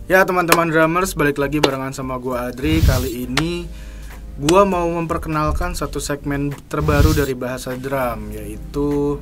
Ya teman-teman drummers, balik lagi barengan sama gua Adri. Kali ini gua mau memperkenalkan satu segmen terbaru dari bahasa drum, yaitu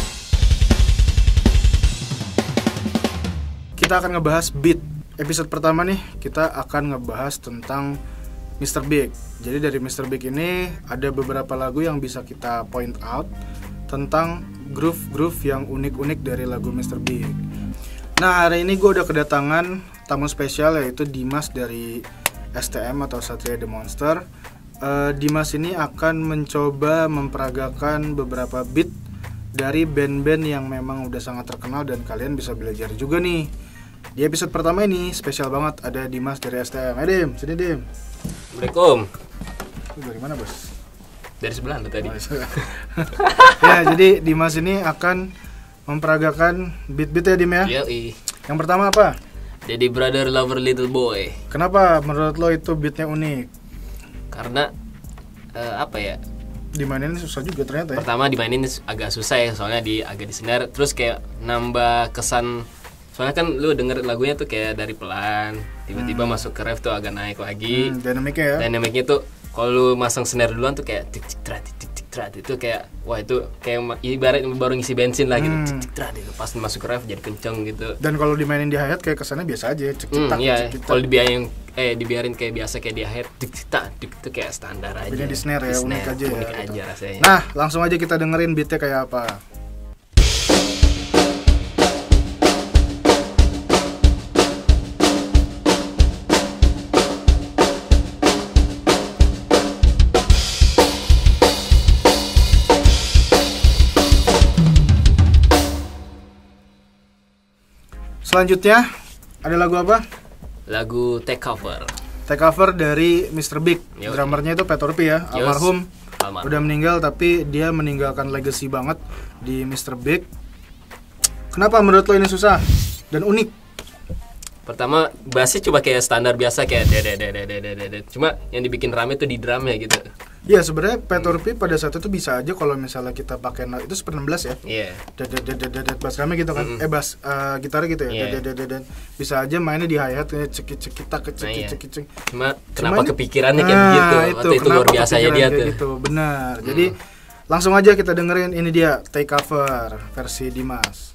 kita akan ngebahas beat. Episode pertama nih, kita akan ngebahas tentang Mr. Big. Jadi dari Mr. Big ini ada beberapa lagu yang bisa kita point out tentang groove-groove yang unik-unik dari lagu Mr. Big. Nah, hari ini gue udah kedatangan tamu spesial, yaitu Dimas dari STM atau Satria The Monster. Dimas ini akan mencoba memperagakan beberapa beat dari band-band yang memang udah sangat terkenal dan kalian bisa belajar juga nih. Di episode pertama ini spesial banget, ada Dimas dari STM. Dim, sini Dim. Assalamualaikum. Dari mana bos? Dari sebelah lu tadi. Ya, jadi Dimas ini akan memperagakan beat-beat ya Dim ya. Yoi. Yang pertama apa? Daddy Brother Lover Little Boy. Kenapa menurut lo itu beatnya unik? Karena apa ya? Dimainin susah juga ternyata ya. Pertama dimainin agak susah ya, soalnya agak di snare, terus kayak nambah kesan. Soalnya kan lu denger lagunya tuh kayak dari pelan, tiba-tiba masuk ke ref tuh agak naik lagi. Dinamiknya ya. Dinamiknya tuh kalau lu masang snare duluan tuh kayak tik tik trat itu kayak wah itu kayak ibarat baru ngisi bensin lah gitu. Tik tik trat itu pas masuk ke ref jadi kenceng gitu. Dan kalau dimainin di hi-hat kayak kesannya biasa aja, cek-cetak. Iya. Kalau dibiarin kayak biasa kayak di hi-hat tik tik tak itu kayak standar aja. Tapi di snare ya, unik aja unik ya. aja rasanya. Nah, langsung aja kita dengerin beatnya kayak apa. Selanjutnya ada lagu apa? Lagu Take Cover. Take Cover dari Mr. Big. Yo. Drummernya itu Peter P ya, almarhum. Udah meninggal tapi dia meninggalkan legacy banget di Mr. Big. Kenapa menurut lo ini susah dan unik? Pertama bassnya coba kayak standar biasa kayak de. Cuma yang dibikin rame tuh di drumnya gitu. Iya, sebenarnya Peter P pada saat itu bisa aja kalau misalnya kita pakai itu Super 16 ya. Iya. Bass drumnya gitu kan. Bass gitarnya gitu ya. Bisa aja mainnya di hi-hat cekik-cekik. Cuma kenapa kepikirannya kayak begitu? Waktu itu luar biasa ya dia tuh. Gitu, benar. Jadi langsung aja kita dengerin, ini dia Take Cover versi Dimas.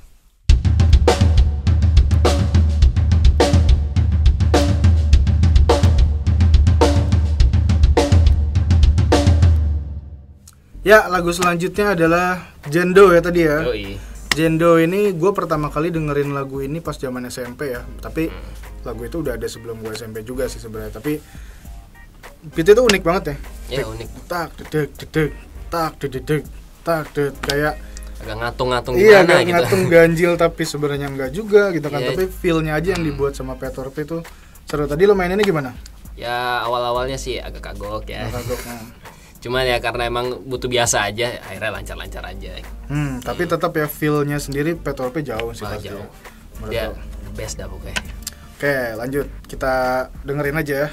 Ya, lagu selanjutnya adalah Jendo ya tadi ya. Yoi. Jendo ini gue pertama kali dengerin lagu ini pas zaman SMP ya. Tapi lagu itu udah ada sebelum gue SMP juga sih sebenarnya. Tapi beat itu unik banget ya. Iya, unik. Tak dedek dedek tak dedek tak dedek kayak agak ngatung-ngatung iya, gimana gitu. Iya, ngatung ganjil tapi sebenarnya enggak juga gitu kan. Yeah. Tapi feel-nya aja yang dibuat sama Peter P itu seru. Tadi lo maininnya gimana? Ya awal-awalnya sih agak kagok ya. Cuman ya karena emang butuh biasa aja, akhirnya lancar-lancar aja. Tapi tetap ya feel-nya sendiri Peter P jauh sih pasti. Jauh. Dia the best dah pokoknya. Oke, lanjut. Kita dengerin aja ya.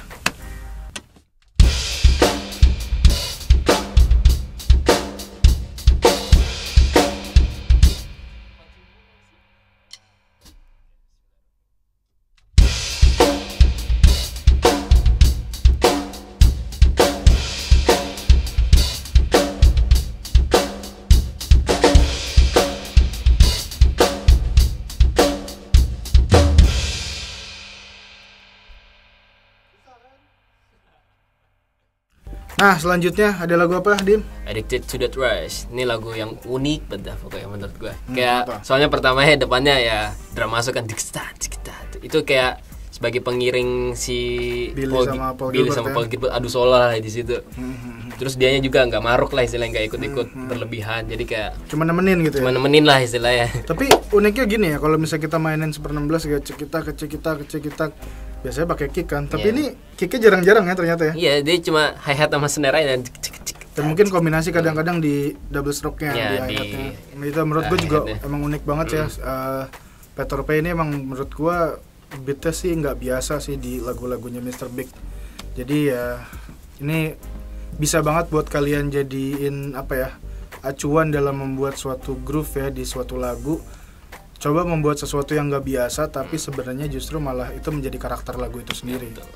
Nah, selanjutnya ada lagu apa, Dim? Addicted to That Rush. Ini lagu yang unik banget pokoknya menurut gue. Kayak apa? soalnya pertamanya depannya ya drum masuk kan diksta. Itu kayak sebagai pengiring si Billy sama Paul Gilbert adu solo lah di situ. Terus dianya juga nggak maruk lah istilahnya, nggak ikut-ikut berlebihan. Jadi kayak cuma nemenin gitu ya. Cuma nemenin lah istilahnya. Tapi uniknya gini ya, kalau misalnya kita mainin Super 16 kayak cekita biasanya pakai kick kan. Tapi ini kicknya jarang-jarang ya ternyata ya. Iya, dia cuma hi-hat sama snare dan dan mungkin kombinasi kadang-kadang di double stroke-nya ya, di hi-hatnya. Itu menurut gue juga emang unik banget ya. Peter P ini emang menurut gue beatnya sih nggak biasa sih di lagu-lagunya Mr. Big. Jadi ya ini bisa banget buat kalian jadiin apa ya, acuan dalam membuat suatu groove ya di suatu lagu. coba membuat sesuatu yang nggak biasa, tapi sebenarnya justru malah itu menjadi karakter lagu itu sendiri. Betul.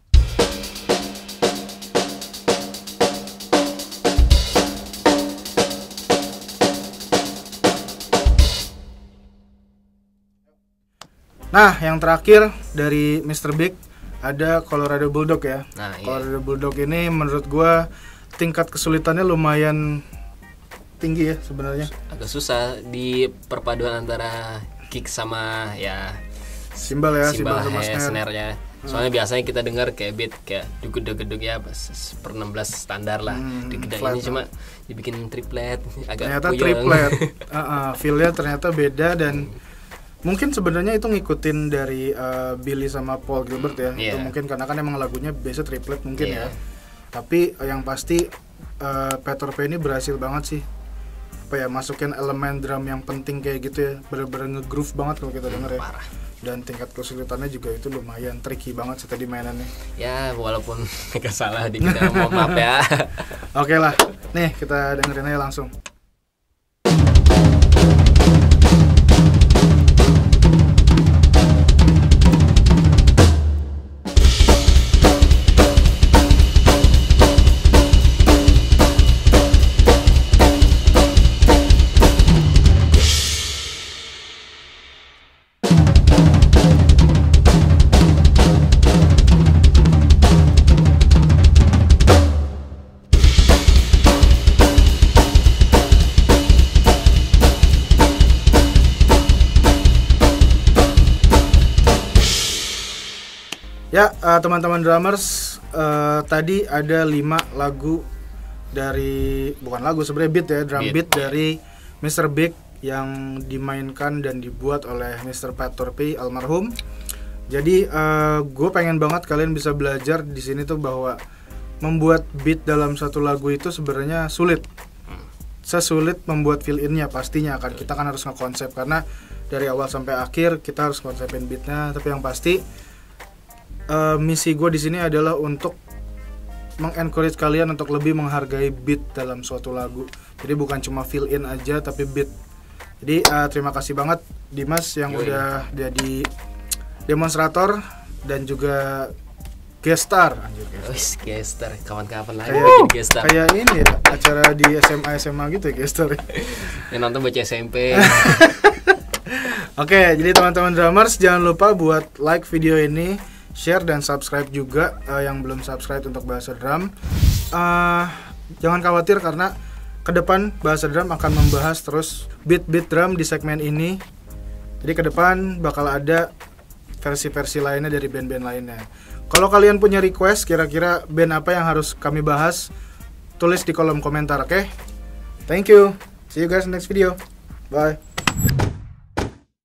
Nah, yang terakhir dari Mr. Big ada Colorado Bulldog ya. Nah, iya. Colorado Bulldog ini menurut gua tingkat kesulitannya lumayan tinggi ya sebenarnya. Agak susah di perpaduan antara kick sama ya Simbal ya, simbal sama snare-nya. Soalnya biasanya kita dengar kayak beat kayak duguk-duguk ya per 16 standar lah. Ini cuma dibikin triplet agak ternyata puyeng. triplet. Feel-nya ternyata beda dan mungkin sebenarnya itu ngikutin dari Billy sama Paul Gilbert ya. Itu mungkin karena kan emang lagunya biasa triplet mungkin ya. Tapi yang pasti Peter P ini berhasil banget sih. Apa ya, masukin elemen drum yang penting kayak gitu ya. Bener-bener nge-groove banget kalau kita denger ya. Parah. Dan tingkat kesulitannya juga itu lumayan tricky banget sih tadi mainannya. Ya walaupun agak salah dikit, mohon maaf ya. Oke lah, nih kita dengerin aja langsung. Ya, teman-teman drummers, tadi ada 5 lagu dari, bukan lagu sebenarnya, beat ya, drum beat dari Mr. Big yang dimainkan dan dibuat oleh Mr. Pat Torpey almarhum. Jadi gue pengen banget kalian bisa belajar di sini tuh bahwa membuat beat dalam satu lagu itu sebenarnya sulit. Sesulit membuat fill in-nya pastinya kan. Kita kan harus nge-konsep karena dari awal sampai akhir kita harus konsepin beat-nya, tapi yang pasti misi gue di sini adalah untuk mengencourage kalian untuk lebih menghargai beat dalam suatu lagu. Jadi bukan cuma fill in aja tapi beat. Jadi terima kasih banget Dimas yang udah jadi demonstrator dan juga guest star. Guest star, kapan-kapan lagi bikin guest star. Kayak ini ya, acara di SMA gitu ya guest star. Yang nonton baca SMP. Oke, jadi teman-teman drummers jangan lupa buat like video ini, share dan subscribe juga yang belum subscribe untuk Bahasa Drum. Jangan khawatir karena ke depan Bahasa Drum akan membahas terus beat-beat drum di segmen ini. Jadi ke depan bakal ada versi-versi lainnya dari band-band lainnya. Kalau kalian punya request kira-kira band apa yang harus kami bahas, tulis di kolom komentar, oke? Thank you. See you guys next video. Bye.